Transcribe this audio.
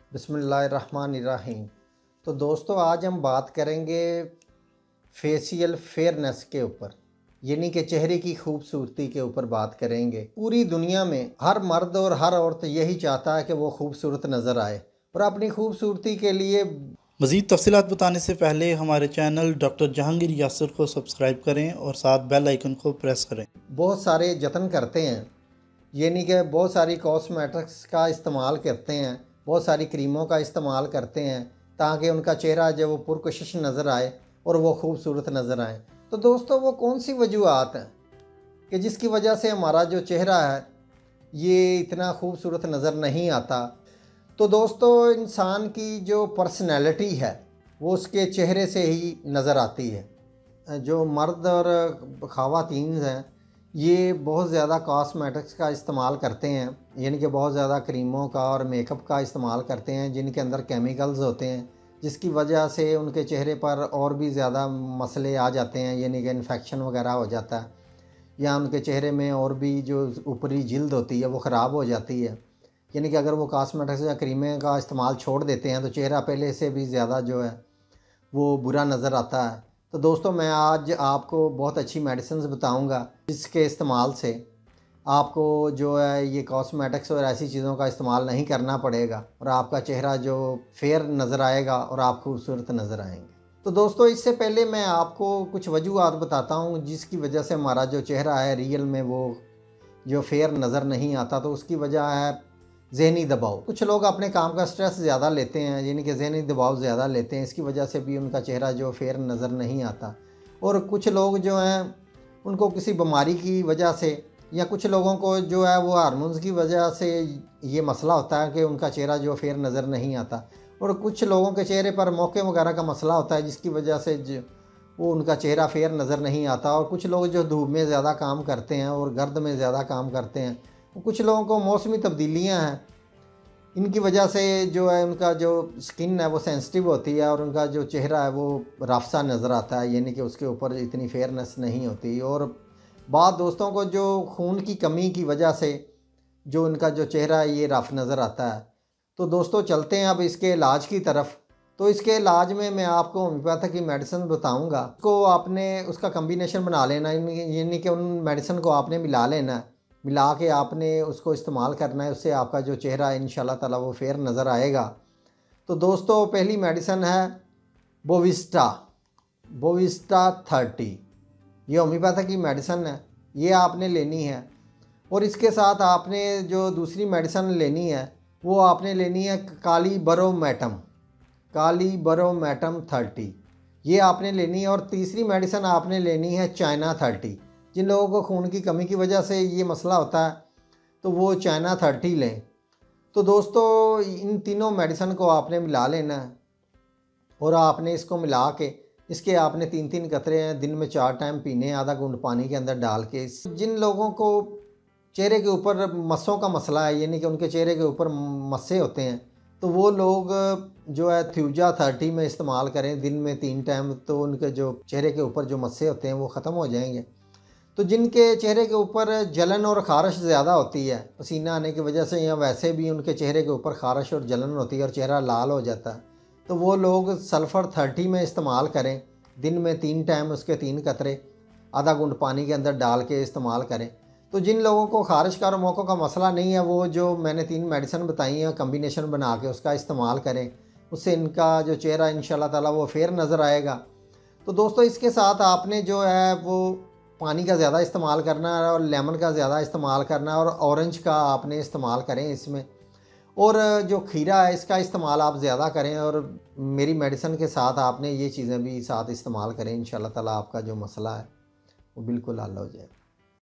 बिस्मिल्लाहिर्रहमानिर्रहीम। तो दोस्तों, आज हम बात करेंगे फेशियल फेयरनेस के ऊपर, यानी कि चेहरे की खूबसूरती के ऊपर बात करेंगे। पूरी दुनिया में हर मर्द और हर औरत यही चाहता है कि वो खूबसूरत नज़र आए और अपनी खूबसूरती के लिए मज़ीद तफ़सीलात बताने से पहले हमारे चैनल डॉक्टर जहांगीर यासर को सब्सक्राइब करें और साथ बेल आइकन को प्रेस करें। बहुत सारे जतन करते हैं, यानी कि बहुत सारी कॉस्मेटिक्स का इस्तेमाल करते हैं, बहुत सारी क्रीमों का इस्तेमाल करते हैं ताकि उनका चेहरा जो वो पुरकशिश नज़र आए और वो खूबसूरत नज़र आए। तो दोस्तों, वो कौन सी वजूहत हैं कि जिसकी वजह से हमारा जो चेहरा है ये इतना खूबसूरत नज़र नहीं आता? तो दोस्तों, इंसान की जो पर्सनैलिटी है वो उसके चेहरे से ही नज़र आती है। जो मर्द और ख़वातीन हैं ये बहुत ज़्यादा कॉस्मेटिक्स का इस्तेमाल करते हैं, यानी कि बहुत ज़्यादा क्रीमों का और मेकअप का इस्तेमाल करते हैं जिनके अंदर केमिकल्स होते हैं, जिसकी वजह से उनके चेहरे पर और भी ज़्यादा मसले आ जाते हैं, यानी कि इन्फेक्शन वगैरह हो जाता है, या उनके चेहरे में और भी जो ऊपरी जिल्द होती है वो ख़राब हो जाती है। यानी कि अगर वो कॉस्मेटिक्स या क्रीमें का इस्तेमाल छोड़ देते हैं तो चेहरा पहले से भी ज़्यादा जो है वो बुरा नज़र आता है। तो दोस्तों, मैं आज आपको बहुत अच्छी मेडिसिन्स बताऊंगा जिसके इस्तेमाल से आपको जो है ये कॉस्मेटिक्स और ऐसी चीज़ों का इस्तेमाल नहीं करना पड़ेगा और आपका चेहरा जो फेयर नज़र आएगा और आप खूबसूरत नज़र आएंगे। तो दोस्तों, इससे पहले मैं आपको कुछ वजूहत बताता हूँ जिसकी वजह से हमारा जो चेहरा है रियल में वो जो फेयर नज़र नहीं आता। तो उसकी वजह है ज़हनी दबाव। कुछ लोग अपने काम का स्ट्रेस ज़्यादा लेते हैं, यानी कि ज़हनी दबाव ज़्यादा लेते हैं, इसकी वजह से भी उनका चेहरा जो फेयर नज़र नहीं आता। और कुछ लोग जो हैं उनको किसी बीमारी की वजह से, या कुछ लोगों को जो है वो हार्मोन्स की वजह से ये मसला होता है कि उनका चेहरा जो फेयर नज़र नहीं आता। और कुछ लोगों के चेहरे पर मौके वगैरह का मसला होता है जिसकी वजह से वो उनका चेहरा फेयर नज़र नहीं आता। और कुछ लोग जो धूप में ज़्यादा काम करते हैं और गर्द में ज़्यादा काम करते हैं, कुछ लोगों को मौसमी तब्दीलियाँ हैं, इनकी वजह से जो है उनका जो स्किन है वो सेंसिटिव होती है और उनका जो चेहरा है वो रफ सा नज़र आता है, यानी कि उसके ऊपर इतनी फेयरनेस नहीं होती। और बाद दोस्तों को जो खून की कमी की वजह से जो उनका जो चेहरा है ये रफ नज़र आता है। तो दोस्तों, चलते हैं अब इसके इलाज की तरफ। तो इसके इलाज में मैं आपको होम्योपैथिक की मेडिसिन बताऊंगा, को आपने उसका कम्बिनेशन बना लेना, यानी कि उन मेडिसिन को आपने मिला लेना है, मिला के आपने उसको इस्तेमाल करना है, उससे आपका जो चेहरा है इंशाल्लाह ताला वो फेयर नज़र आएगा। तो दोस्तों, पहली मेडिसिन है बोविस्टा, बोविस्टा 30। ये होम्योपैथिक की मेडिसिन है, ये आपने लेनी है। और इसके साथ आपने जो दूसरी मेडिसिन लेनी है वो आपने लेनी है कालीबरोमैटम, कालीबरोमैटम 30, ये आपने लेनी है। और तीसरी मेडिसिन आपने लेनी है चाइना 30। जिन लोगों को खून की कमी की वजह से ये मसला होता है तो वो चाइना 30 लें। तो दोस्तों, इन तीनों मेडिसिन को आपने मिला लेना है और आपने इसको मिला के इसके आपने 3-3 कतरे हैं दिन में 4 टाइम पीने, आधा घूंट पानी के अंदर डाल के। जिन लोगों को चेहरे के ऊपर मस्सों का मसला है, यानी कि उनके चेहरे के ऊपर मस्से होते हैं, तो वो लोग जो है थ्यूजा 30 में इस्तेमाल करें दिन में 3 टाइम, तो उनके जो चेहरे के ऊपर जो मस्से होते हैं वो ख़त्म हो जाएंगे। तो जिनके चेहरे के ऊपर जलन और ख़ारिश ज़्यादा होती है पसीना आने की वजह से, या वैसे भी उनके चेहरे के ऊपर ख़ारिश और जलन होती है और चेहरा लाल हो जाता है, तो वो लोग सल्फ़र 30 में इस्तेमाल करें दिन में 3 टाइम, उसके 3 कतरे आधा घूंट पानी के अंदर डाल के इस्तेमाल करें। तो जिन लोगों को ख़ारिश का और मौकों का मसला नहीं है वो जो मैंने 3 मेडिसिन बताई हैं कम्बिनेशन बना के उसका इस्तेमाल करें, उससे इनका जो चेहरा इंशाल्लाह ताला वो फेयर नज़र आएगा। तो दोस्तों, इसके साथ आपने जो है वो पानी का ज़्यादा इस्तेमाल करना है और लेमन का ज़्यादा इस्तेमाल करना है और ऑरेंज का आपने इस्तेमाल करें इसमें। और जो खीरा है इसका इस्तेमाल आप ज़्यादा करें और मेरी मेडिसिन के साथ आपने ये चीज़ें भी साथ इस्तेमाल करें, इंशाल्लाह ताला आपका जो मसला है वो बिल्कुल हल हो जाए।